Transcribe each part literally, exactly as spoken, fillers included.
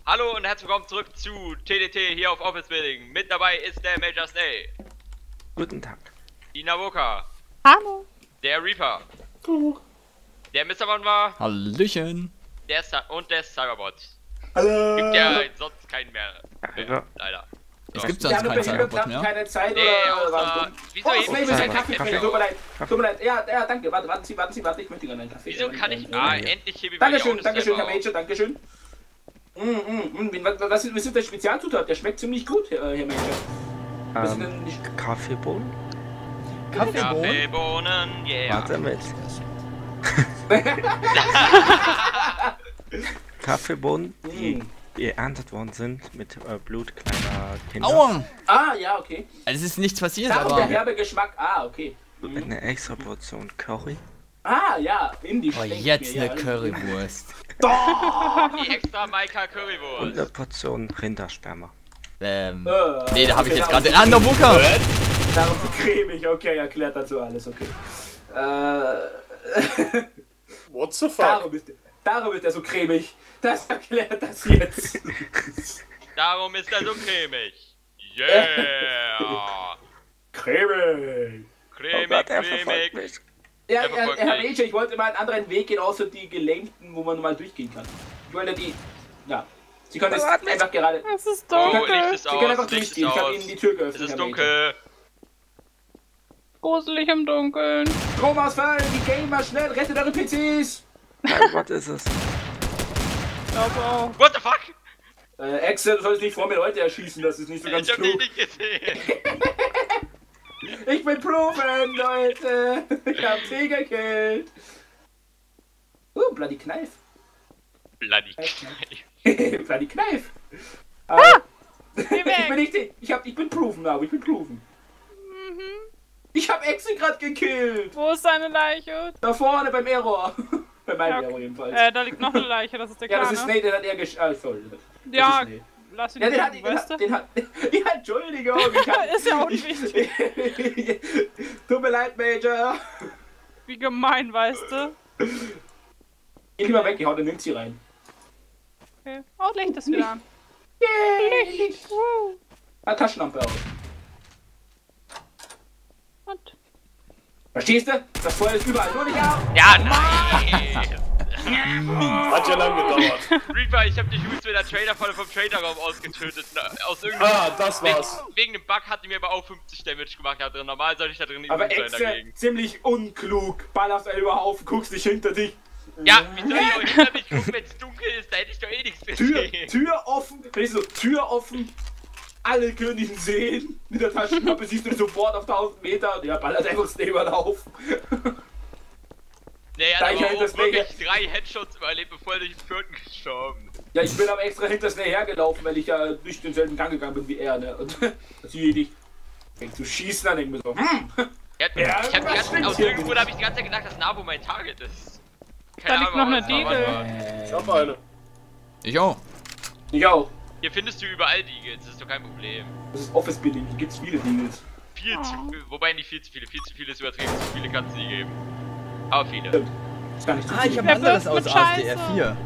Hallo und herzlich willkommen zurück zu T D T hier auf Office Building. Mit dabei ist der Major Snake. Guten Tag. Die Navoka. Hallo. Der Reaper. Hallo. Der Mister war. Hallöchen. Der Sa und der Cyberbot. Hallo. Gibt ja sonst keinen mehr. Ja. mehr leider. Es So. gibt sonst keinen Cyberbot mehr. Keine Zeit Nee, oder außer... Wieso Oh, jetzt? Snake, ist ein Kaffee. Kaffee Tut mir leid. Tut mir leid. Ja, ja, danke. Warte, warten Sie, warten Sie, warte. Ich möchte gerne einen Kaffee. Wieso kann ich... Ah, endlich hier wie Dankeschön, Dankeschön, Herr Major, Dankeschön. Mm, mm, mm. Was, was, ist, was ist der Spezialzutat? Der schmeckt ziemlich gut, Herr, Herr Major. Was sind denn nicht... Ähm, Kaffeebohnen? Kaffeebohnen? Kaffeebohnen, yeah. Warte mit. Kaffeebohnen, die Mm. geerntet worden sind mit äh, Blut kleiner Kinder. Aua! Ah, ja, okay. Also es ist nichts passiert, Darum der aber... herbe Geschmack. Ah, okay. Mit einer extra Portion Curry. Ah, ja, in die Oh, schmeckt jetzt mir, eine ja. Currywurst. Doch! Die extra Maika Und Currywurst. eine Portion Rindersperma. Ähm... Äh, Nee, da habe ich okay, jetzt darum- gerade... Ah, Navoka! Darum cremig, okay, erklärt dazu alles, okay. Äh... What the fuck? Darum ist, darum ist er so cremig. Das erklärt das jetzt. Darum ist er so cremig. Yeah. Cremig. Cremig, Gott, er verfolgt cremig. mich. Ja, Er ja, verfolgt Herr mich. Major, ich wollte mal einen anderen Weg gehen, außer die gelängten, wo man mal durchgehen kann. Ich wollte die... Ja. Sie können jetzt Warte nicht. einfach gerade... Es ist Oh, dunkel. Licht ist Sie können einfach aus, Licht ist durchgehen. Ich habe aus. Ihnen die Tür Es geöffnet, ist Herr Major. dunkel. Gruselig im Dunkeln. Stromausfall, die Gamer, schnell, rettet eure P Cs! Nein, was ist es? Ich glaube auch. What the fuck? Äh, Axel, du sollst nicht vor mir Leute erschießen, das ist nicht so ganz Ich hab dich klug. nicht gesehen. Ich bin proven, Leute! Ich hab sie gekillt! Uh, bloody Knife. Bloody Knife. bloody Knife! Ah! Äh, Geh ich bin weg. nicht... Ich hab... Ich bin proven now, ich bin proven. Mhm. Ich hab Axel gerade gekillt! Wo ist seine Leiche? Da vorne beim Error. Bei meinem Ja, okay. Error jedenfalls. Äh, da liegt noch eine Leiche, das ist der ja, das Kleine. ist Snake, den hat er gesch... Ah, sorry. Das Ja, ist Snake. lass ihn Ja, den hat... liegen, Den weißt hat... du? Den hat ja, Entschuldigung. Ich hab, Ist ja auch ich, nicht wichtig. Tut mir leid, Major. Wie gemein, weißt du? Geh lieber weg, ich hau den Münzi rein. Okay. Oh, Licht ist wieder an. Yay! Woo. Ah, Taschenlampe aus. Und? Verstehst du? Das Feuer ist überall, nur nicht auf. Ja, nein. Hat ja lang gedauert. Reaper, ich hab dich übrigens mit der Trader-Falle vom Trader-Raum ausgetötet. Na, Aus irgendeinem... Ah, das war's. Wegen, wegen dem Bug hat die mir aber auch fünfzig Damage gemacht. Da drin. Normal sollte ich da drin nicht Aber sein Exe, dagegen. ziemlich unklug. Ballerst einen über Haufen, guckst dich hinter dich. Ja, wie soll ich auch hinter mich gucken, wenn es dunkel ist? Da hätte ich doch eh nichts Tür, gesehen. Tür offen, wenn ich so, Tür offen, alle können ihn sehen. Mit der Taschenlampe siehst du ihn sofort auf tausend Meter und ja, ballert einfach Snake über den Haufen. Nee, er Da hat ich aber halt auch das Mega- wirklich drei Headshots überlebt, bevor er durch den vierten gestorben ist. Ja, ich bin aber extra hinter Snake hergelaufen, weil ich ja durch denselben Gang gegangen bin wie er, ne? Und das sehe ich nicht. Fängt zu schießen, dann denke ich mir so, hm. Er hat, Ja, ich hab die was ganze, stimmt aus hier irgendwo nicht? habe ich die ganze Zeit gedacht, dass Nabo mein Target ist. Da liegt noch eine was das war, Diegel. warte mal. Ich hab eine. Ich auch. Ich auch. Hier findest du überall Deagles, das ist doch kein Problem. Das ist Office Building, hier gibt's viele Deals. Viel zu Oh. viel, wobei nicht viel zu viele, viel zu viele ist übertrieben, zu viele kannst du nie geben. Aber viele. Stimmt. Ist gar nicht so Ah, viel. ich habe Wer ein anderes wirft mit aus A F D R Scheiße? vier.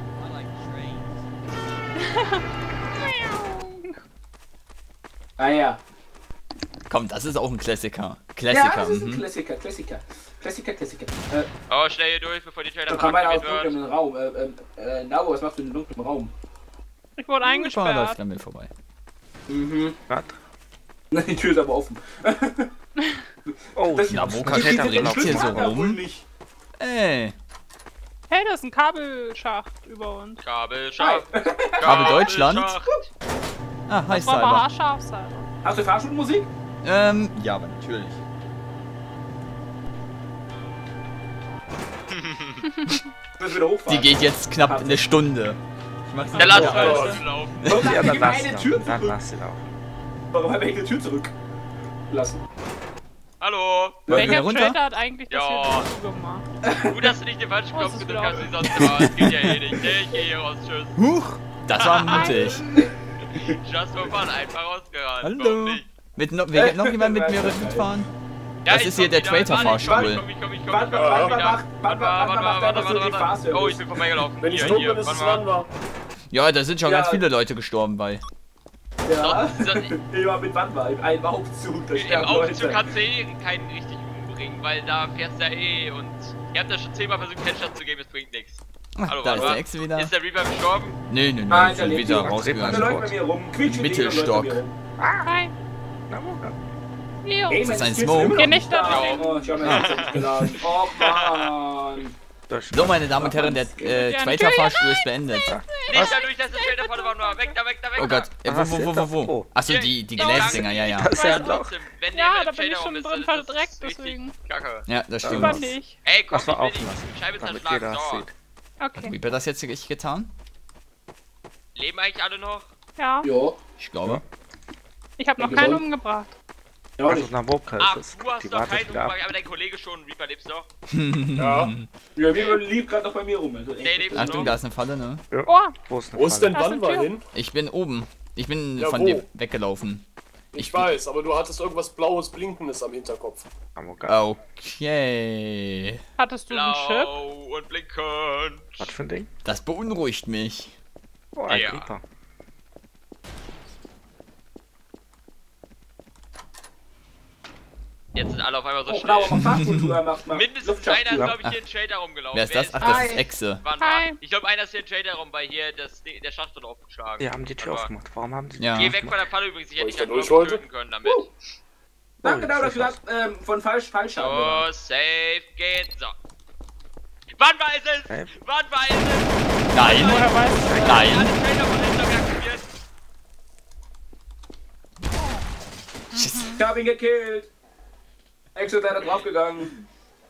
Ah ja. Komm, das ist auch ein Klassiker. Ja, Klassiker, das ist ein mhm. Klassiker, Klassiker. Klassiker, Klassiker. Äh, Oh, schnell hier durch, bevor die da Trailer kam einer aus aktiviert dunklen Raum. Äh, äh, äh, Nabo, was machst du in dem dunklen Raum? Ich wurde Fahr eingesperrt. läuft an mir vorbei. Mhm. Was? Die Tür ist aber offen. Oh, Das- Ja, wo die- kann die- der die- rennt die- hier so hat er wohl rum? nicht. Ey. Hey, da ist ein Kabelschacht über uns. Kabelschacht. Kabel Deutschland. Kabelschacht. Ah, hi Das war aber Cyber. haarscharf sein. Hast du Fahrschulmusik? Ähm, ja, aber natürlich. Du wirst wieder Die hochfahren. geht jetzt knapp eine Stunde. Ich mach's Der nicht lass so mal alt. Stunden laufen. Warum ja, haben dann wir lass eine ihn Tür auch. Dann zurück? lass ihn auch. Warum haben wir eine Tür zurück? Lassen. Hallo. Wollen wir Welcher runter? Trader hat eigentlich das Ja. hier zugemacht? Gut, dass du nicht den falschen Oh, Knopf das ist gedrückt hast, wie wieder sonst immer. Das geht ja eh nicht. Nee, ich geh hier raus, tschüss. Huch, das war mutig. Just for fun, einfach rausgerannt. Hallo. Warum nicht? Mit no, will noch jemand mit mir mitfahren? Ja, Das ich ist hier komm der wieder. Warte, Traitor-Fahrstuhl. Ich komm, ich komm, ich komm, Warte, ich komm, warte, ich komm warte, wieder. warte, warte, Warte, warte, warte, warte, warte, warte, warte, warte, warte. Oh, ich bin vorbeigelaufen. Wenn ich Hier, tot hier, bin, ist es warte mal. Lava. Ja, da sind schon Ja. ganz viele Leute gestorben bei. Ja. So, so, Ich war mit Wann war im einem Aufzug. Da Im sterben Aufzug Leute. kannst du eh keinen richtig umbringen, weil da fährst du ja eh und ihr habt ja schon zehnmal versucht, Headshot zu geben, es bringt nichts. Hallo, Da ist Wanwa? der Exe wieder. Ist der Reaper gestorben? Nö, nö, nö, Nein, ich der bin lebt wieder hier. Da rausgegangen. läuft bei mir rum. Quietscht Mittelstock. Hi. Leo. Ey, Ist das mein ein Skills Smoke? sind immer Geh noch nicht da rein. Oh, ich hab mein Headset nicht geladen. Och, Mann. So, meine Damen und Herren, der äh, Ja, zweite Fahrstuhl ist beendet. Nicht dadurch, dass das Schild da vorne war, nur weg, da weg, da weg. Oh Gott, äh, wo, wo, wo, wo, wo? Achso, die, die Glasdinger, ja, ja. Das ist ja ein Aber Loch. trotzdem, wenn Ja, der da im bin ich Shader schon rum drin ist, dann ist das verdreckt, richtig deswegen. Kacke. Ja, das stimmt. Super nicht. Ey, komm, Das war ich will auflassen, die Scheibe damit zerschlagen. jeder das So. sieht. Okay. Wie wird das jetzt richtig getan? Leben eigentlich alle noch? Ja. Jo. Ich glaube. Ich habe noch Danke, keinen Sohn. umgebracht. Ja, Also nicht. nach Wobka Ach, ist es. du hast Die doch wartet keinen wieder ab. umgebracht, aber dein Kollege schon. Reaper lebst doch. Ja. Ja, wir lieb gerade noch bei mir rum. Also, Nee, lebst Achtung, du da noch? ist eine Falle, ne? Oh, Wo ist, Wo ist denn Das wann sind war wir. hin? Ich bin oben. Ich bin Ja, von wo? dir weggelaufen. Ich, Ich- weiß, aber du hattest irgendwas Blaues, Blinkendes am Hinterkopf. Okay. hattest du einen Chip? Blau und blinkend. Was für ein Ding? Das beunruhigt mich. Oh, ein Ja. Creeper. Jetzt sind alle auf einmal so Oh, blauer schnell. Fachkultur macht mal. Mindestens einer ist, glaube ich, hier in Shader rumgelaufen. Wer ist das? Ach, ist das ist Hi. Echse. Wann Hi. war? Ich glaube, einer ist hier in Shader rum, weil hier das, der Schacht wird aufgeschlagen. Die haben die Tür Wann war? aufgemacht. Warum haben sie die Ja. Tür Geh weg von aufgemacht? der Falle übrigens, ich hätte Wo dich ich da halt durch glaub ich, wollte? töten können damit. Uh. Danke Oh, dafür, ich dass du ähm, von falsch falsch haben. So, safe geht. So. Wann war es es? Hey. Wann war es es? Nein. Woher weißt du? Alle Nein. Shader von Hinterberg aktiviert. Ich hab ihn gekillt. Exo wäre da draufgegangen.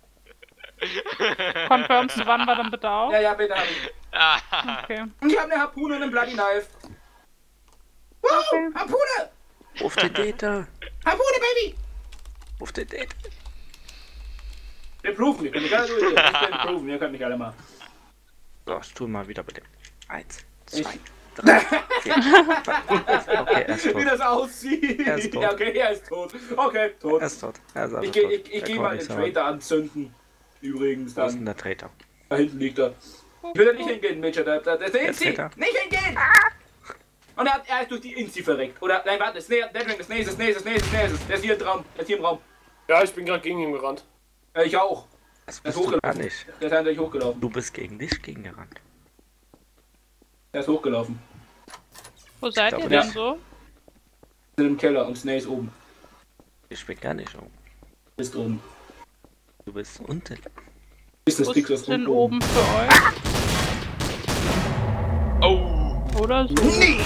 Confirmst du, wann war dann bitte auch? Ja, ja, bitte hab ich. Ah, Okay. Und ich hab eine Harpune und einen Bloody Knife. Wow, Okay. Harpune! Ruf den Data. Harpune, Baby! Ruf den Data. Wir proven, wir können nicht alle durchgehen. Ich bin proven, wir können nicht alle mal. So, ich tue mal wieder bitte. Eins, Ich- zwei, drei, vier. Okay, er ist Wie tot. das aussieht. Er ist tot. Ja, okay, er ist tot. Okay, tot. Er ist tot. Er ist also Ich geh, tot. ich, ich Er geh kann mal nichts den sagen. Traitor anzünden. Übrigens, Wo ist denn dann. der Traitor? Da hinten liegt er. Ich will da nicht hingehen, Mitchell. Da, da, da ist der Inzi. Traitor. Nicht hingehen! Und er, hat, er ist durch die Inzi verreckt. Oder, nein, warte, Snare, Deadring, das nächste, das nächste, das nächste, das nächste. Der ist hier im Raum. Der ist hier im Raum. Ja, ich bin gerade gegen ihn gerannt. Äh, ich auch. Das Der ist bist du gar hochgelaufen. nicht. Der ist eindeutig hochgelaufen. Du bist gegen dich gegengerannt. Der ist hochgelaufen. Wo seid glaube, ihr ja. denn so? Wir sind im Keller und Snare ist oben. Ich bin gar nicht oben. Ist oben. Du bist unten. Ist das Wo Dix, das ist denn unten oben für euch? oh. Oder so? Nee!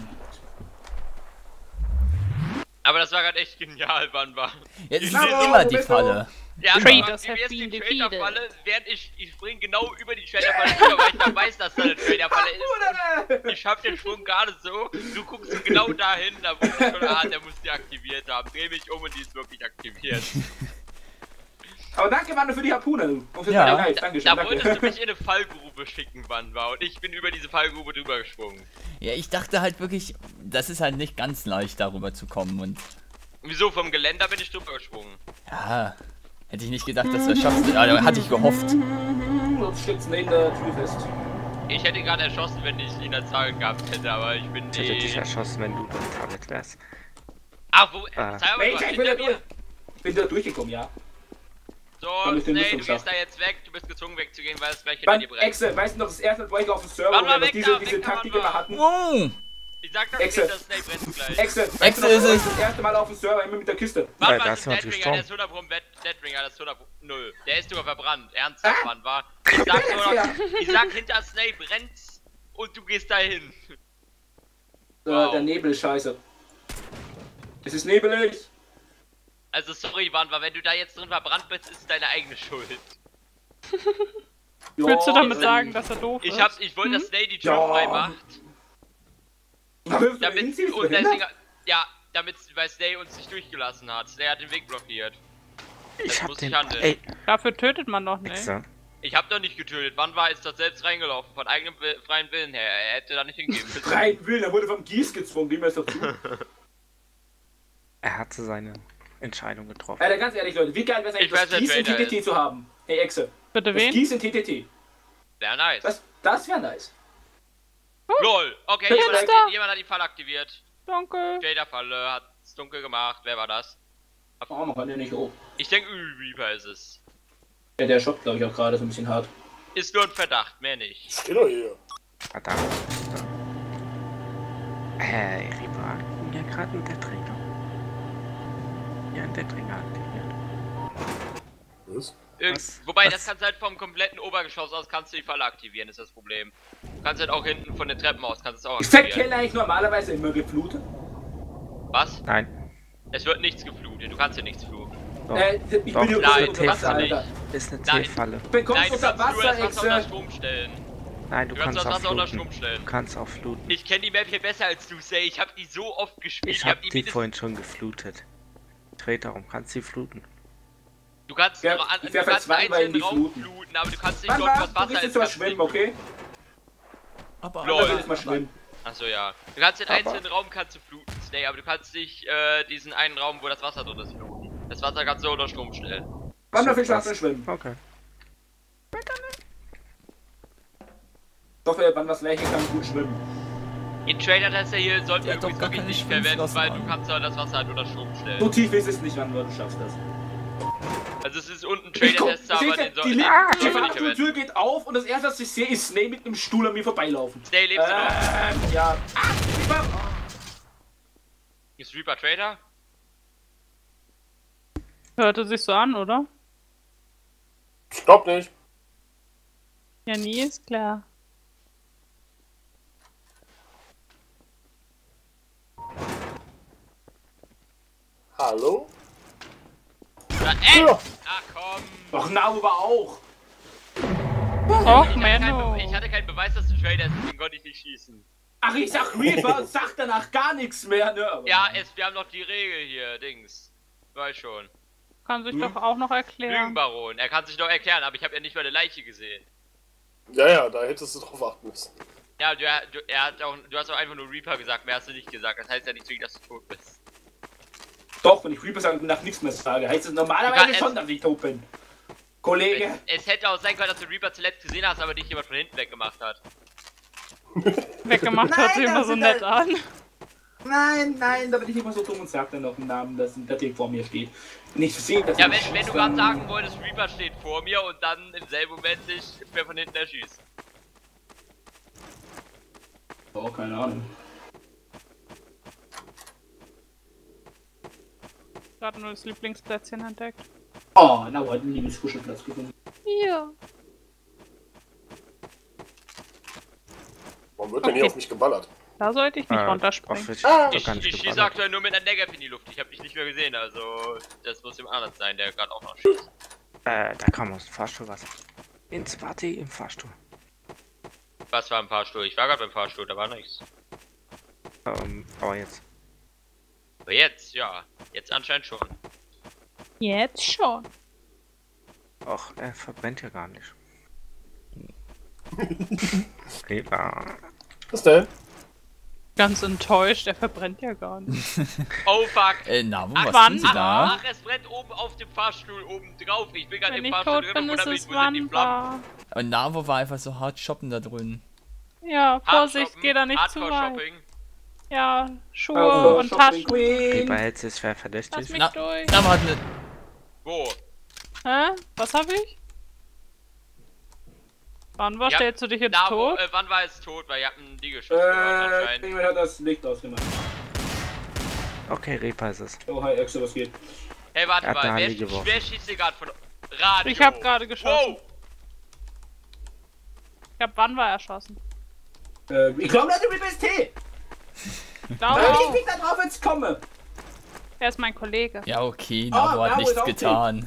Aber das war gerade echt genial, wann war. Jetzt ist Bravo, immer die Beto. Falle. Ja, Traitors wie have wär's been die defeated. Trader-Falle, während ich, ich spring genau über die Trader-Falle drüber, weil ich dann weiß, dass da eine Trader-Falle ist. Bruder! Ich hab den Schwung gerade so, du guckst genau dahin, da wusste ich schon, ah, der muss die aktiviert haben. Dreh mich um und die ist wirklich aktiviert. Aber danke, Mann, für die Harpune. Und für Ja. deine Knife. Da, Dankeschön, da wolltest danke. du mich in eine Fallgrube schicken, wann war, und ich bin über diese Fallgrube drüber gesprungen. Ja, ich dachte halt wirklich, das ist halt nicht ganz leicht darüber zu kommen und Wieso, vom Geländer bin ich drüber gesprungen. ja, hätte ich nicht gedacht, dass du das schaffst. Also, hatte ich gehofft. Sonst steht's neben der Tür fest. Ich hätte gerade erschossen, wenn ich ihn als Target gehabt hätte, aber ich bin Ich hätte dich eh... erschossen, wenn du dein Target wärst. Ach, wo... Ah. Sei aber, du Mensch, warst ich bin da hinter durch. mir. Ich bin da durchgekommen, ja. So, Komm, ich bin nee, nicht du im gehst Schacht. da jetzt weg, du bist gezwungen wegzugehen, weil es gleich hinter Beim dir brennt. Excel, weißt du noch, das erste Mal, wo ich auf dem Server Warte mal, war, weg diese, da, diese weg da, Taktik Mann, immer Mann. hatten? Wow. Ich sag doch Excel. nicht, dass Snake brennt gleich. Excel, weißt Excel du noch, ist wo ich es. das erste Mal auf dem Server immer mit der Kiste. Warte Weil mal, da das ist ist jemand Deadringer, der ist gestorben. hundert Prozent Deadringer, das ist hundert Prozent null. Der ist sogar verbrannt, ernsthaft, Ah. Mann, war. Ich sag nur Ja. noch, ich sag, hinter Snake brennt's und du gehst dahin. So, Wow. der Nebel ist scheiße. Es ist nebelig. Also sorry, Wann, weil wenn du da jetzt drin verbrannt bist, ist es deine eigene Schuld. Ja, Willst du damit ähm, sagen, dass er doof Ich ist? hab, ich wollte, Hm? dass Snake die Tür Ja. frei macht, Damit, damit, damit und deswegen, ja, damit, weil Snake uns nicht durchgelassen hat. Snake hat den Weg blockiert. Ich Das hab muss den. ich handeln. Ey, Dafür tötet man doch nicht. Wichser. Ich hab doch nicht getötet. Wann war ist das selbst reingelaufen? Von eigenem Will- freien Willen her. Er hätte da nicht hingehen müssen. Freien Willen, er wurde vom Gieß gezwungen, dem ist doch zu. Er hatte seine Entscheidung getroffen. Alter, ganz ehrlich, Leute, wie geil wäre es eigentlich, Ich weiß, das Gieß wer in Trader T T T zu haben? Hey, Exe. Bitte Das wen? Gieß in T T T. Sehr nice. Das, das wäre nice. LOL. Okay, Bin jemand weg. hat, die, jemand hat die Falle aktiviert. Danke. Shader-Falle hat es dunkel gemacht. Wer war das? Oh, man kann ja nicht hoch. Ich denke, Reaper ist es. Ja, der shoppt, glaube ich, auch gerade so ein bisschen hart. Ist nur ein Verdacht, mehr nicht. Steht doch hier. Verdammt. Hey, Reaper, mir gerade ein Deathringer. Ja, ein Deathringer aktiviert. Was? Irgend Was? Wobei, Was? das kannst du halt vom kompletten Obergeschoss aus, kannst du die Falle aktivieren, ist das Problem. Du kannst halt auch hinten von den Treppen aus, kannst du es auch Ist der aktivieren. Keller eigentlich normalerweise immer geflutet? Was? Nein. Es wird nichts geflutet, du kannst hier nichts fluten. Doch. Äh, ich Doch, bin hier nein, unter du kannst Wasser, nicht. Alter. Ist eine Nein. T-Falle. Ich bin kurz Nein, du unter kannst nur das Wasser, Wasser unter Exe. Strom stellen. Nein, du, Du kannst kannst das auch Wasser unter fluten. Strom stellen. Du kannst auch fluten. Ich kenne die Map hier besser als du, Say. Ich habe die so oft gespielt. Ich hab die die mindestens- vorhin schon geflutet. Dreh darum, kannst du fluten. Du kannst, Ja, nur an, ich du werfe kannst zwei einen Mal in die einzelnen Raum Fluten. fluten, aber du kannst nicht Wann dort, war? was Du Wasser gehst ist. jetzt mal kannst du schwimmen, nicht- okay? Aber, Lol. Ich will aber, jetzt mal schwimmen. Achso, ja. Du kannst den Aber- einzelnen Raum kannst du fluten, Snake, aber du kannst nicht äh, diesen einen Raum, wo das Wasser drin ist, fluten. Das Wasser kannst du unter Strom stellen. Wann noch viel was? Spaß beim Schwimmen? Okay. Ich hoffe, wann was Leiche kann gut schwimmen. In Trader-Tester hier sollten wir Der hat doch übrigens gar wirklich keine nicht verwenden, Schwimmflossen weil du an. kannst ja das Wasser halt unter Strom So stellen. tief ist es nicht, wann du schaffst das. Also es ist unten Ich guck, Trader-Tester, seht aber ihr, den soll die, den die sollten wir nicht verwenden. Fahrstuhltür geht auf und das erste, was ich sehe, ist Snake mit einem Stuhl an mir vorbeilaufen. Snake, lebst du noch? Ähm, ja. Ah, ich war... Ist Reaper Trader? Hörte sich so an, oder? Ich glaub nicht. Ja, nie ist klar. Hallo? Ja, ey! Ja. Ach komm! Doch, Nau war auch. Och, Ich hatte, keinen Menno. Be ich hatte keinen Beweis, dass du Trader bist, deswegen konnte ich nicht schießen. Ach, ich sag Reaper und sag danach gar nichts mehr, ne? Aber Ja, es, wir haben noch die Regel hier, Dings. Weiß schon. Kann sich Hm? doch auch noch erklären. Lügenbaron. Er kann sich doch erklären, aber ich habe ja nicht mal eine Leiche gesehen. Ja, ja, da hättest du drauf achten müssen. Ja, du, du, er hat auch, du hast auch einfach nur Reaper gesagt, mehr hast du nicht gesagt. Das heißt ja nicht zwingend, dass du tot bist. Doch, wenn ich Reaper sage und nach nichts mehr sage, heißt es normalerweise Ja, es- schon, dass ich tot bin. Kollege. Es, es hätte auch sein können, dass du Reaper zuletzt gesehen hast, aber dich jemand von hinten weggemacht hat. Weggemacht Nein, hört sich das immer so sind nett halt- an. Nein, nein, da bin ich immer so dumm und sag dann noch einen Namen, dass der Ding vor mir steht. Nicht sehen, dass Ja, ich wenn, wenn du schieße, gerade dann- sagen wolltest, Reaper steht vor mir und dann im selben Moment dich wer von hinten erschießt. Oh, keine Ahnung. Gerade nur das Lieblingsplätzchen entdeckt. Oh, Nau hat einen Lieblingskuschelplatz gefunden. Hier. Warum wird denn hier Okay. auf mich geballert? Da sollte ich nicht Äh, runterspringen. auf mich Ah. doch Ich, gar nicht ich schieße geballert. aktuell nur mit einer Negative in die Luft. Ich habe dich nicht mehr gesehen, also das muss dem Arnold sein, der gerade auch noch schießt. Äh, da kam aus dem Fahrstuhl was. Ins Party im Fahrstuhl. Was war im Fahrstuhl? Ich war gerade beim Fahrstuhl, da war nichts. Ähm, aber jetzt. Aber jetzt, ja. Jetzt anscheinend schon. Jetzt schon. Och, er verbrennt ja gar nicht. Reaper. Was denn? Ganz enttäuscht, er verbrennt ja gar nicht. Oh fuck! Äh, na, wo, Ach, was wann? tun Sie da? Ach, es brennt oben auf dem Fahrstuhl oben drauf. Ich bin gerade Wenn im ich Fahrstuhl tot drin bin, und ist wundere mich, es wo sind die Flammen. Wanda. Und Navo war einfach so hart shoppen da drüben. Ja, Vorsicht, Hardshoppen, geh da nicht zu Hardcore weit. Shopping. Ja, Schuhe Also, und Shopping Taschen. Queen. Reaper hält sich schwer Lass verdächtig. mich Na- durch. Navo hat eine... Wo? Hä? Was hab ich? Wann war, Ja, stellst du dich jetzt Da, wo, tot? äh, wann war es tot? Weil ihr habt einen Liegestütz gehört Äh, anscheinend. jemand hat das Licht ausgemacht. Okay, Reaper ist es. Oh, hi, Exe, was geht? Hey, warte Er hat mal, eine wer, Hand geworfen. wer schießt hier gerade von Radio? Ich hab gerade geschossen. Wow! Ich hab Wann war erschossen. Äh, ich glaube, das ist Reaper ist T. Glaube Weil ich auch. nicht da drauf jetzt komme. Er ist mein Kollege. Ja, okay, Ah, Navo hat Navo nichts ist auch getan.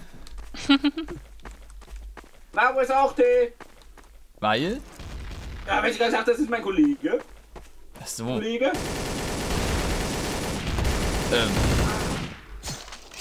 Na, wo ist auch T? Weil? Ja, wenn ich gerade sage, das ist mein Kollege. Ach so, Kollege? ähm...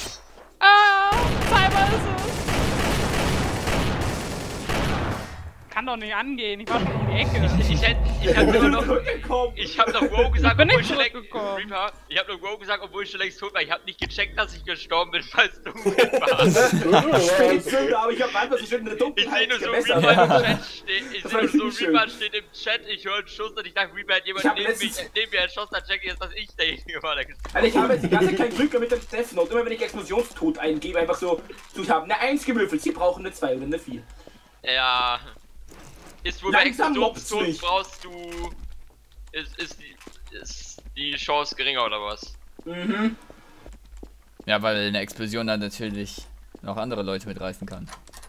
Ah, zweimal ist kann doch nicht angehen. Ich war schon um die Ecke. Ich hätte, ich hab nur noch, Zurückgekommen. ich hab noch Wow gesagt, bin obwohl nicht ich schon längst, zurückgekommen. Reaper, ich hab noch Wow gesagt, obwohl ich schon längst tot war. Ich hab nicht gecheckt, dass ich gestorben bin, falls du warst. Spätzünder, aber ich hab einfach so schön in der Ich seh Dunkelheit nur so gemessert. Reaper im Chat stehen, ich Das seh war nur so richtig schön. Reaper steht im Chat, ich höre einen Schuss und ich dachte, Reaper hat jemand Ich hab neben, mich, letztens- neben mir erschossen, dann check ich jetzt, dass ich derjenige war, der gestorben Also ich habe jetzt die ganze Zeit kein Glück mehr mit dem Death Note. Immer wenn ich Explosionstod eingebe, einfach so, so ich habe eine eins gewürfelt, sie brauchen eine zwei oder eine vier. Ja. Ist wohl bei Langsam mobst's Explosionstod mich. brauchst du. Ist, ist, die, ist die Chance geringer oder was? Mhm. Ja, weil eine Explosion dann natürlich noch andere Leute mitreißen kann.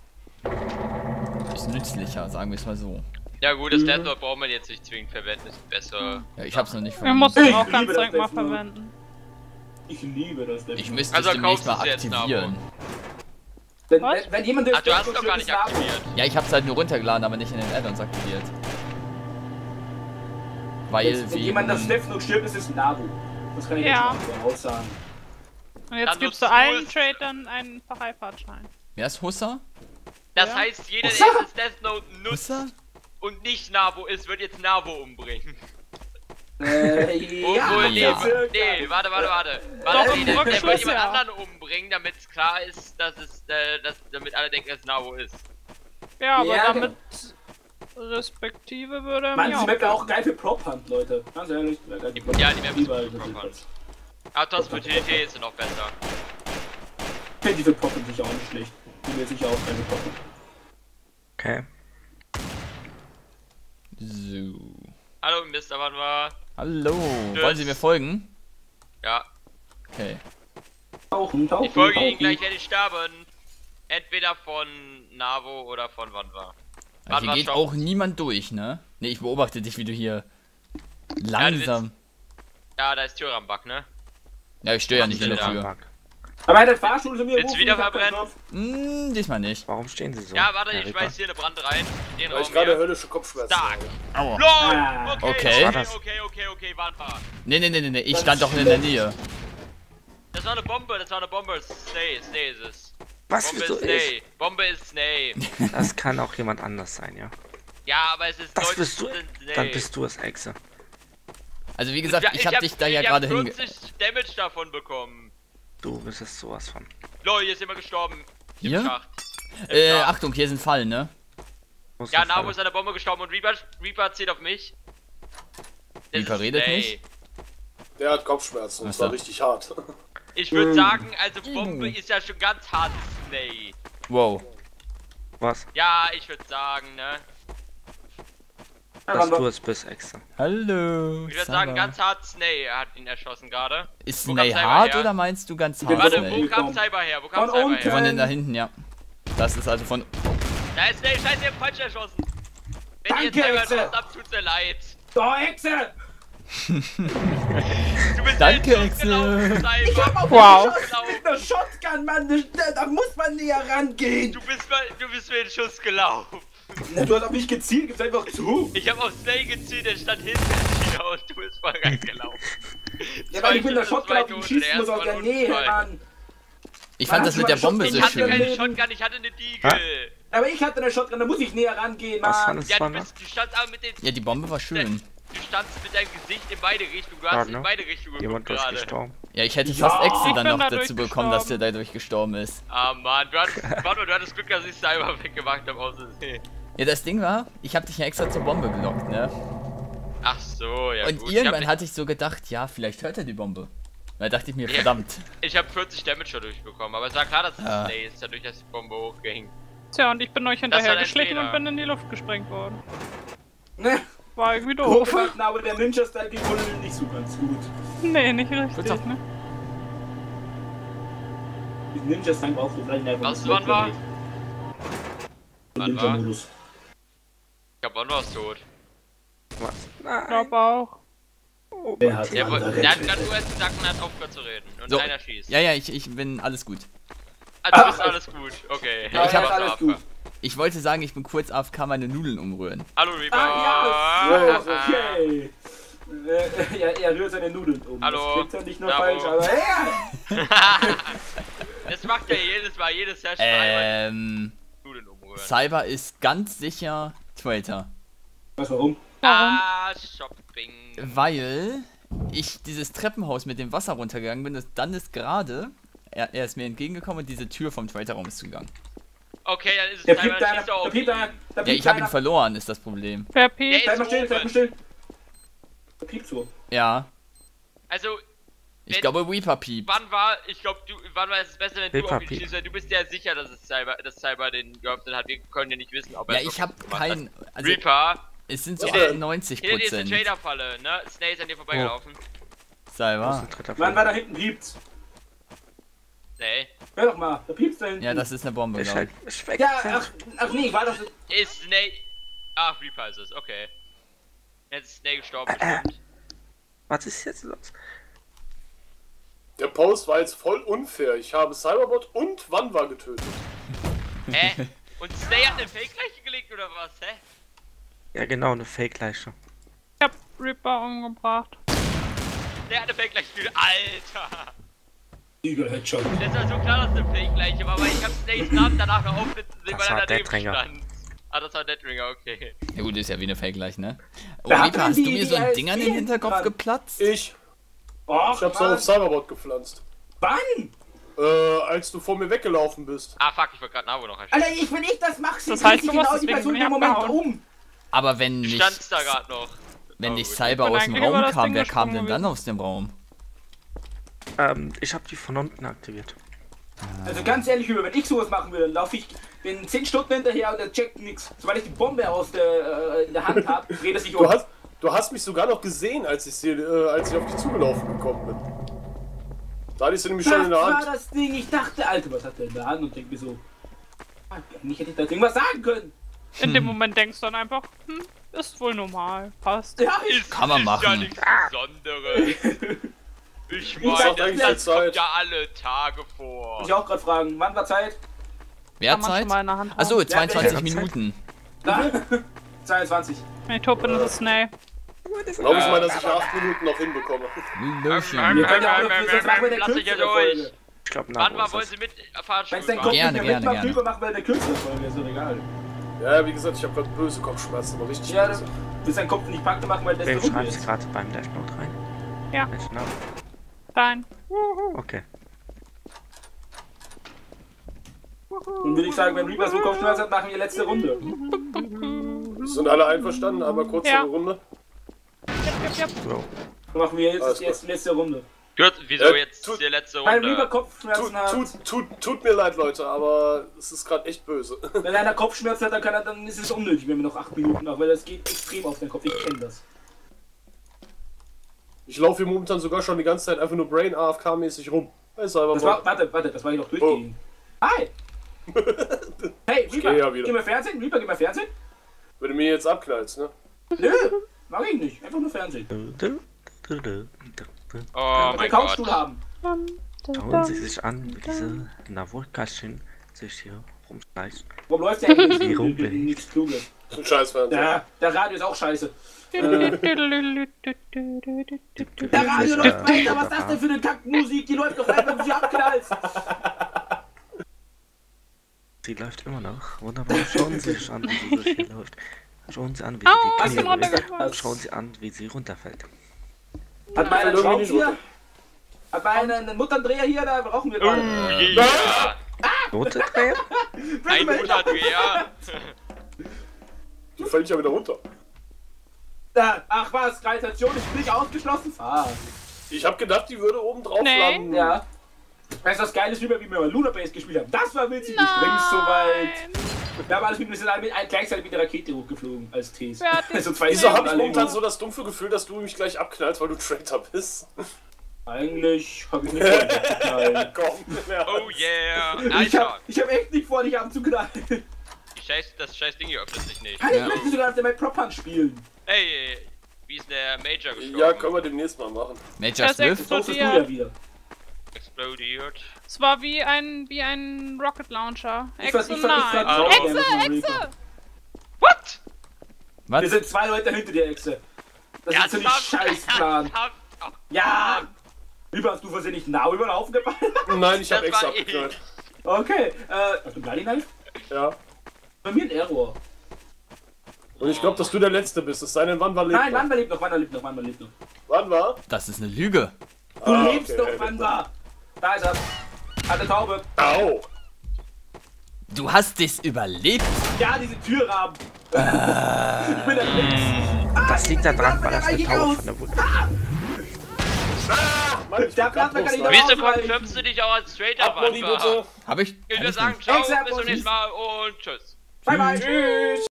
Ist nützlicher, sagen wir es mal so. Ja gut, das Mhm. Death Note braucht man jetzt nicht zwingend verwenden, ist besser. Ja, ich hab's noch nicht Wir verwendet. mussten Ich auch liebe ganz das dringend mal Death Note. verwenden. Ich liebe das Death Ich Note. müsste Also es demnächst kaufst mal du's jetzt, aktivieren. Wenn, Was? wenn, wenn jemand Ach, du hast doch gar nicht aktiviert. Ja, ich hab's halt nur runtergeladen, aber nicht in den Add-ons aktiviert. Weil Wenn, wenn jemand das wegen... Death Note stirbt, ist es Nabu. Das kann ich Ja. jetzt mal voraussagen. Und jetzt Dann gibst nutzt du du allen es. Tradern einen Freifahrtschein. Wer ist Hussa? Das Ja. heißt, jeder, Hussa? der das Death Note nutzt Hussa? und nicht Navo ist, wird jetzt Navo umbringen. Äh, ja, Obwohl, nee, ja. w- nee, warte, warte, warte. Doch, Warte, im nee, der, der Rückschluss, wird jemand ja. anderen umbringen, damit es klar ist, dass es, äh, dass, damit alle denken, dass es Navo ist. Ja, aber Ja, damit respektive würde er Mann, mir sie auch. merkt auch geil für Prop-Hunt, Leute. Ganz ehrlich. wäre geil für Prop-Hunt. Ja, die Map ist Überall gut für sind Prop-Hunt. das. Aber Transportilität ist noch besser. Ich finde die für Prop-Hunt sicher auch nicht schlecht. Die will sicher auch geil für Prop-Hunt. Okay. So. Hallo, Mister Wann war? Hallo. Tschüss. Wollen Sie mir folgen? Ja, Okay. Tauchen, tauchen, ich folge tauchen. Ihnen gleich, werde ich sterben. Entweder von Navo oder von Wanwa. Also hier Wanwa geht stoppt. auch niemand durch, ne? Ne, ich beobachte dich, wie du hier langsam... Ja, da ist Tür am Bug, ne? Ja, ich störe ja nicht in der Ja. Tür. Bug. Aber er hat den Fahrstuhl zu mir Willst du wieder ich hab keinen verbrennen? Knopf. Hm, diesmal nicht. Warum stehen sie so? Ja, warte, Herr ich Reaper? schmeiß hier eine Brand rein. Den Weil ich Raum gerade hier. höllische Kopfschmerzen Stark. habe. Aua. LOL! Ah. Okay, Okay. okay, Was war das? okay, okay, okay, Wanwa. Nee, nee, nee, nee, nee, ich stand doch in der Nähe. Das war eine Bombe, das war eine Bombe. Stay, stay ist es. Was Bombe ist so ist ich? Stay. Bombe ist Stay. Das kann auch jemand anders sein, ja. Ja, aber es ist Das Leute, bist du. sind Stay. Dann bist du es, Echse. Also wie gesagt, ich hab dich da ja ich gerade hab hinge... vierzig Damage davon bekommen. Du bist es sowas von. Lol, hier ist jemand gestorben. Im Hier? Schacht. Im Äh, Schacht. Achtung, hier sind Fallen, ne? Muss Ja, man Navo fallen. ist an der Bombe gestorben und Reaper, Reaper zählt auf mich. Das Reaper ist redet Stay. nicht? Der hat Kopfschmerzen, Ach das so. war richtig hart. Ich würde Mm. sagen, also Bombe ist ja schon ganz hart Snay. Wow. Was? Ja, ich würde sagen, ne? Ja, Dass Mann, du es bist, Echse. Hallo. Ich würde sagen, ganz hart Snay hat ihn erschossen gerade. Ist Wo kam Snay Cyber hart her? oder meinst du ganz Ich bin hart Warte, Snay. wo Snay? kam Cyber her? Wo kam Von Cyber unten. her? Von den da hinten, ja. Das ist also von... Da ist Snay, scheiße, ihr habt falsch erschossen. Wenn ihr Danke, Cyber Exe. erschossen habt, tut's mir leid. Oh, Hexe! Du bist Danke, in den Schuss Exe. gelaufen, Ich Cyber. hab auf Wow. den Schuss mit einer Shotgun, Mann! Da, da muss man näher rangehen! Du bist, mal, du bist mir in den Schuss gelaufen. Na, du hast auf mich gezielt, gib's einfach zu! Ich hab auf Snay gezielt, der stand hinter dir und du bist voll reingelaufen. Ja, weil ich mit einer Zwei Shotgun auf Tote, ihn der schießen muss erste aus der war Nähe, Notfall. Mann! Ich fand Mann, das mit der hast du mal Bombe eine so Ich hatte schön. keine Leben. Shotgun, ich hatte eine Diegel. Aber ich hatte eine Shotgun, da muss ich näher rangehen, Was Mann! fandest Ja, du du, noch? bist, du standst aber mit den... Ja, die Bombe war schön. Du standst mit deinem Gesicht in beide Richtungen, du hast Warte in noch. beide Richtungen Jemand geguckt ist gerade. gestorben. Ja, ich hätte Ja. fast Exe Ich dann bin noch dadurch dazu bekommen, dass der gestorben. dadurch gestorben ist. Ah Mann, du hattest, warte mal, du hattest Glück, dass ich Cyber weggemacht habe aus Versehen. Ja, das Ding war, ich hab dich ja extra zur Bombe gelockt, ne? Ach so, ja Und gut. irgendwann ich hatte ich so gedacht, ja, vielleicht hört er die Bombe. Da dachte ich mir, Ja. verdammt. Ich habe vierzig Damage dadurch bekommen, aber es war klar, dass es Ah. Snay ist, dadurch, dass die Bombe hochging. Tja, und ich bin euch Das war hinterher dein geschlichen Fehler. und bin in die Luft gesprengt worden. Ne? War irgendwie Grob doof. gesagt, aber der Ninja-Style ging wohl nicht so ganz gut. Nee, nicht richtig, Willst du- ne? Die Ninja-Style war auch so vielleicht einfach Was, ein wann war? Slot Wann Ninja-Modus. Ich glaub, Wann war's tot. Was? Ich Nein. glaub auch. Wer hat Der, die wo- andere der hat Rettung? gerade nur erst gesagt und hat aufgehört zu reden. Und So. einer schießt. Ja, ja, ich, ich bin alles gut. Ah, du bist alles gut. Okay. Ja, ich Ja, hab- ist alles gut. Ich wollte sagen, ich bin kurz A F K meine Nudeln umrühren. Hallo, Reaper. Ah, ja, so, okay. Äh, ja, er rührt seine Nudeln um. Hallo. Das klingt ja nicht nur Bravo. falsch, aber ja. Das macht er jedes Mal, jedes Session einmal Ähm, die Nudeln umrühren. Cyber ist ganz sicher Traitor. Was, warum? Ah, Shopping. Weil ich dieses Treppenhaus mit dem Wasser runtergegangen bin, das, dann ist gerade, er, er ist mir entgegengekommen und diese Tür vom Traitor-Raum ist zugegangen. Okay, dann ist es Der einmal piept einer, schießt er auf der piept ihn. einer, der Ja, piept ich habe ihn einer. verloren, ist das Problem. Wer Der piept? ist Bleib mal still, bleib mal oben. still. Der piept so. Ja, Also, ich Wenn- glaube Reaper piept. wann war, ich glaube, du, wann war es besser, wenn du Paper auf ihn Pig. schießt, weil du bist ja sicher, dass es Cyber, dass Cyber den geöffnet hat. Wir können ja nicht wissen, ob er Ja, es ich habe wirklich gemacht keinen, hat. also Reaper, es sind so Ja. achtundneunzig hinter dir ist eine Prozent. Shader-Falle, ne? Snake ist an dir vorbeigelaufen. Das ist Salva. ein dritter Mann, Fall. war da hinten piept's. Nee. Hör doch mal, da piept's da hinten. Ja, das ist eine Bombe, Ich glaube halt, ich. ich weg. Ja, ach, ach nee, ich war doch... Ist Snake. Ach, Reaper ist es, okay. Jetzt ist Snake gestorben, Äh, äh. bestimmt. Was ist jetzt los? Der Post war jetzt voll unfair. Ich habe Cyberbot und Wanwa getötet. Hä? Und Snake hat eine Fake-Leiche gelegt oder was? Hä? Ja genau, eine Fake-Leiche. Ich hab Reaper umgebracht. Der hat eine Fake-Leiche gelegt. Alter! Eagle-Headshot. Das war so klar, dass es eine Fake-Leiche war, aber ich hab Snakes Namen danach noch aufblitzen sehen, Das weil war er daneben Deathringer. stand. Ah, das war Deathringer, okay. Ja gut, ist ja wie eine Fake gleich, ne? Oh, Wer hat Reaper, denn hast du die- mir die so ein als Ding an den Bienen Hinterkopf dran? geplatzt? Ich. Och, Ich hab's auch Mann. auf Cyberbot gepflanzt. Wann? Äh, als du vor mir weggelaufen bist. Ah, fuck, ich wollte gerade Navo noch erschießen. Alter, ich, wenn ich das mache, Das bringt heißt, sich du musst genau die deswegen Person mich im Moment abgehauen. um. Aber wenn Du nicht, standst da gerade noch. wenn Oh, nicht gut. Cyber Ich bin aus dem eigentlich über Raum das kam, Ding wer kam denn gesprungen dann aus dem Raum? Ähm, ich habe die von unten aktiviert. Also ganz ehrlich, Hüber, wenn ich sowas machen würde, laufe ich in zehn Stunden hinterher und er checkt nichts. Sobald ich die Bombe aus der, äh, in der Hand habe, dreht er sich um. Du hast, du hast mich sogar noch gesehen, als ich, sie, äh, als ich auf dich zugelaufen gekommen bin. Da hatte ich sie nämlich schon Das in der war Hand. das Ding. Ich dachte, Alter, was hat der in der Hand? Und denk mir so, ah, eigentlich hätte ich das Ding was sagen können. In dem Moment denkst du dann einfach, hm, ist wohl normal, passt. Ja, Ist, Kann man ist machen. ja nichts Besonderes. Ich sag meine, eigentlich das, die das kommt Zeit. ja alle Tage vor. muss ich auch gerade fragen, wann war Zeit? Wer Kann man Zeit? schon mal in der Hand haben. Achso, zweiundzwanzig wer- Minuten. Na? zweiundzwanzig. Ich hope in the Snake. Glaube ich mal, dass ich acht Minuten noch hinbekomme. Löchen. Wir können ja auch noch, sonst machen wir eine Lass dich ja kürzere durch. Folge. Ich glaube, Wann Navo war, ist wollen das. Sie mit Fahrstuhl Wenn es dein fahren? Kopf Gerne, nicht mehr gerne, mitmacht, gerne. drüber machen wir eine kürzere Folge, ist doch egal. Ja, wie gesagt, ich habe gerade böse Kopfschmerzen, aber richtig Ja, böse. bis dein Kopf nicht packt, dann machen wir das Wer Runde schreibt jetzt. gerade beim Dashboard rein? Ja. Welchen Namen? Dein. Okay. Und würde ich sagen, wenn Reaper so Kopfschmerzen hat, machen wir letzte Runde. Sind alle einverstanden? Einmal kurz Ja. eine Runde. Yep, yep. So. Dann machen wir Alles jetzt, jetzt letzte Runde. Gut, wieso Äh, jetzt tut- die letzte Weil Reaper Runde? Kopfschmerzen Tut, hat. tut, tut, tut mir leid, Leute, aber es ist gerade echt böse. Wenn einer Kopfschmerzen hat, dann, kann er, dann ist es unnötig, wenn wir noch acht Minuten machen, weil das geht extrem auf den Kopf. Ich kenne das. Ich laufe hier momentan sogar schon die ganze Zeit einfach nur Brain A F K-mäßig rum. Hey, Das war, Cyberbot. warte, warte, das war hier noch durchgehend. Hi! Hey, Reaper, geh ja wieder. geh mal Fernsehen? Reaper, geh mal Fernsehen? Wenn du mir jetzt abknallst, ne? Nö, mag ich nicht. Einfach nur Fernsehen. Oh Wenn wir mein einen Couchstuhl Gott. haben. Schauen Sie sich an, wie diese Navolkaschen sich hier rumschleichen. Warum läuft der eigentlich Wie nicht? rumpelig. Nichts Kluges. Das ist ein Scheißfernseher. Der, der Radio ist auch scheiße. Die Der Radio läuft weiter. Was ist das denn für eine Kackmusik? Die läuft doch weiter, wenn du sie abknallst. Sie läuft immer noch. Wunderbar. Schauen Sie sich an, wie sie sich hier läuft. Schauen Sie an, wie Au, sie ich die bin Knie bewegt. runtergefallen. Schauen Sie an, wie sie runterfällt. Hat mal einer einen irgendwie nicht Schraubenzieher? Hat mal einer einen Mutterdreher hier? Da brauchen wir Oh gerade. yeah! Note drehen? Ein Hunderdreher! Die fällt ja wieder runter. Da, ach was, Gravitation ist nicht ausgeschlossen. Ah, Ich hab gedacht, die würde oben drauf Nee. landen. ja. Weißt du, was geil ist, wie wir wie wir mal Lunar Base gespielt haben? Das war witzig, du springst so weit. Wir haben alles mit, wir sind alle mit, gleichzeitig mit der Rakete hochgeflogen als Ts. Wer hat Also das- zwei Wieso Ideen habe ich alle momentan über- so das dumpfe Gefühl, dass du mich gleich abknallst, weil du Traitor bist? Eigentlich habe ich nicht vor, dich abzuknallen. Komm, mehr. Oh yeah! Ich Alter! hab, ich hab echt nicht vor, dich abzuknallen. Die Scheiß, das scheiß Ding hier öffnet sich nicht. Kann ich möchte sogar auf der Map Prop Hunt spielen. Ey, wie ist der Major gestorben? Ja, können wir demnächst mal machen. Major Das Smith? ist So ist du Explodiert. ja wieder. Explodiert. Es war wie ein, wie ein Rocket Launcher. Ich fand- Echse, ich fand- ich fand- nein. Oh. Echse, Ja, Echse! What? Wir Was? sind zwei Leute hinter dir, Echse. Das ist so ein Scheißplan. Ernsthaft? Oh, Ja! Über hast du versehentlich nah über den Haufen geballert? Nein, ich hab Das extra war ich. abgeknallt. Okay, äh, hast du Bloody Knife? Ja. Bei mir ein Error. Und ich glaube, dass du der Letzte bist. Es sei denn, Wanwa lebt Nein, noch. Wanwa lebt noch, Wanwa lebt noch, Wanwa lebt noch. Wanwa? Das ist eine Lüge. Du Ah, lebst okay, doch, Wanwa. Da ist er. Alte Taube. Au! Du hast es überlebt. Ja, diese Türrahmen. Ich bin der Blitz. Das liegt da dran, weil das eine Taube von der Wunde. Mann, ich Der bin grad Plasma kann ich los, noch- Wieso ausweichen. confirmst du dich auch als Traitor, Abmodi Wanwa? bitte. Hab ich? Ich Kann würde ich sagen, nicht. ciao, Exakt, bis zum und nächsten Mal und tschüss. Bye, bye. Tschüss.